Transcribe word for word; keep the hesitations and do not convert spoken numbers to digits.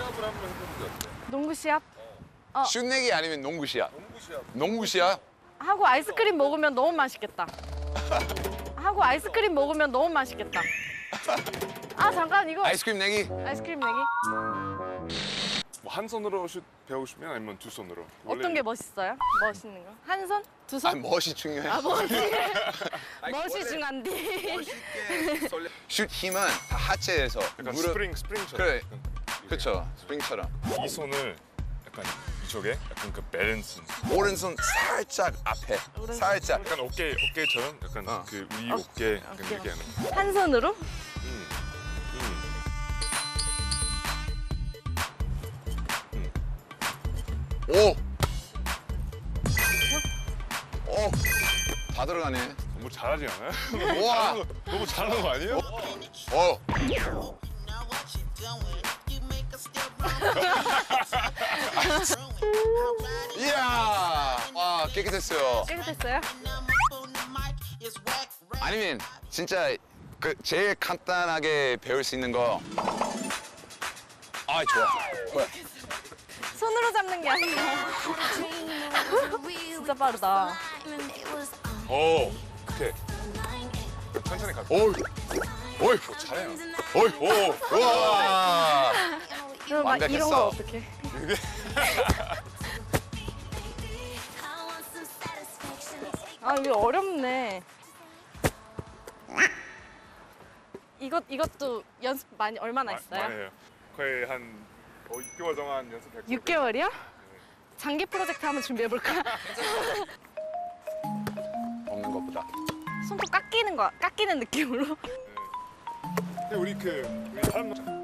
시합을 한번 해보는 게 어때? 농구 시합? 어. 슛 내기 아니면 농구 시합? 농구 시합. 농구 시합? 하고 아이스크림 먹으면 너무 맛있겠다. 하고 아이스크림 먹으면 너무 맛있겠다. 아 잠깐 이거 아이스크림 내기? 아이스크림 내기? 뭐 한 손으로 슛 배우고 싶으면 아니면 두 손으로? 어떤 게 멋있어요? 멋있는 거? 한 손? 두 손? 아, 멋이 중요해. 아 멋이 멋이 중요한데. 슛 힘은 다 하체에서. 약간 무릎- 스프링, 스프링처럼. 그래, 그렇죠. 스프링처럼. 이 손을 약간 이쪽에 약간 그 밸런스. 오른손 살짝 앞에. 살짝. 약간 어깨, 어깨처럼 약간 어. 그 우리 어깨 약간 어깨. 이렇게 하는 거. 한 손으로? 음. 음. 오! 오! 다 들어가네. 너무 잘하지 않아요? 우와! 너무 잘하는 거 아니에요? 오! 이야! 와, 깨끗했어요. 깨끗했어요? 아니면 진짜 그 제일 간단하게 배울 수 있는 거. 아, 좋아. 좋아. 손으로 잡는 게 아니라. 진짜 빠르다. 오, 오케이. 천천히 가. 오이! 오이! 잘해요. 오이! 오! 우와! 그럼 막 이런 거 완벽했어. 어떻게? 아 이거 어렵네. 이것 이것도 연습 많이 얼마나 했어요? 많이 해요. 거의 한 어, 육 개월 동안 연습했고. 육 개월이요? 장기 프로젝트 한번 준비해 볼까? 없는 것보다. 손톱 깎이는 거 깎이는 느낌으로. 근데 우리 그 우리 사람